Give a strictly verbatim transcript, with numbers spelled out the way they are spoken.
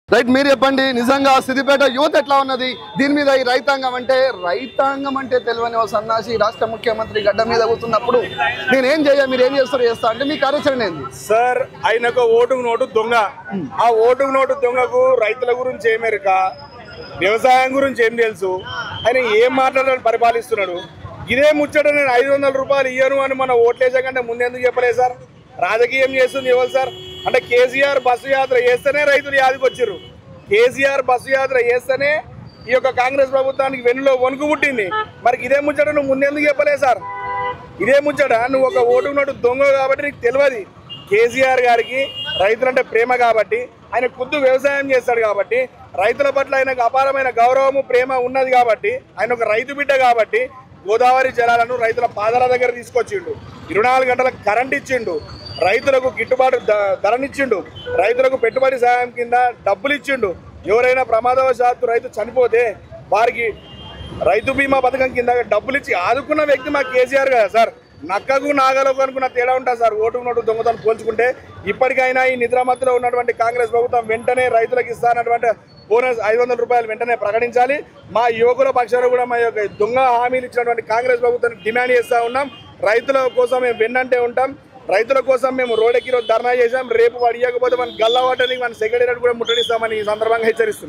Right, మీరు చెప్పండి, నిజంగా సిద్దిపేట యువత ఎట్లా ఉన్నది దీని మీద? ఈ రైతాంగం అంటే రైతాంగం అంటే తెలియని ఓ సన్నాసి రాష్ట్ర ముఖ్యమంత్రి గడ్డ మీద కూర్చున్నప్పుడు నేనేం చేయ మీరు ఏం చేస్తారు చేస్తా అంటే మీ కార్యాచరణ ఏంది సార్? ఆయనకు ఓటుకు నోటు దొంగ. ఆ ఓటుకు నోటు దొంగకు రైతుల గురించి ఏమెరక, వ్యవసాయం గురించి ఏం తెలుసు, ఆయన ఏం మాట్లాడాలని పరిపాలిస్తున్నాడు. ఇదే ముచ్చట నేను ఐదు వందల రూపాయలు ఇయ్యను అని మన ఓట్లేసే కంటే ముందెందుకు చెప్పలేదు సార్? రాజకీయం చేస్తుంది ఎవరు సార్? అంటే కేసీఆర్ బస్సు యాత్ర చేస్తేనే రైతులు యాదికి వచ్చారు. కేసీఆర్ బస్సు యాత్ర చేస్తేనే ఈ యొక్క కాంగ్రెస్ ప్రభుత్వానికి వెన్నులో వణుకు పుట్టింది. మరి ఇదే ముచ్చట నువ్వు ముందెందుకు చెప్పలేదు సార్? ఇదే ముచ్చట నువ్వు ఒక ఓటుకు నోటు దొంగ కాబట్టి నీకు తెలియదు. కేసీఆర్ గారికి రైతులంటే ప్రేమ కాబట్టి, ఆయన ఖుద్దు వ్యవసాయం చేస్తాడు కాబట్టి, రైతుల పట్ల ఆయనకు అపారమైన గౌరవము ప్రేమ ఉన్నది కాబట్టి, ఆయన ఒక రైతు బిడ్డ కాబట్టి గోదావరి జలాలను రైతుల పాదాల దగ్గర తీసుకొచ్చిండు. ఇరవై నాలుగు గంటలకు కరెంట్ ఇచ్చిండు, రైతులకు గిట్టుబాటు ధరనిచ్చిండు, రైతులకు పెట్టుబడి సాయం కింద డబ్బులు ఇచ్చిండు. ఎవరైనా ప్రమాదవశాత్తు రైతు చనిపోతే వారికి రైతు బీమా పథకం కింద డబ్బులు ఇచ్చి ఆదుకున్న వ్యక్తి మా కేసీఆర్ కదా సార్. నక్కకు నాగలకు అనుకున్న తేడా ఉంటుంది సార్ ఓటుకు నోటు దొంగతనం పోల్చుకుంటే. ఇప్పటికైనా ఈ నిద్రమత్తులో ఉన్నటువంటి కాంగ్రెస్ ప్రభుత్వం వెంటనే రైతులకు ఇస్తానటువంటి బోనస్ ఐదు వందల రూపాయలు వెంటనే ప్రకటించాలి. మా యువకుల పక్షాన కూడా మా యొక్క దొంగ హామీలు ఇచ్చినటువంటి కాంగ్రెస్ ప్రభుత్వానికి డిమాండ్ చేస్తూ ఉన్నాం. రైతుల కోసం మేము వెన్నంటే ఉంటాం. రైతుల కోసం మేము రోడ్డెక్కి ధర్నా చేశాం. రేపు వాడు ఇవ్వకపోతే మన గల్లా వాటని మన సెక్రటరీ కూడా ముట్టడిస్తామని ఈ సందర్భంగా హెచ్చరిస్తున్నాం.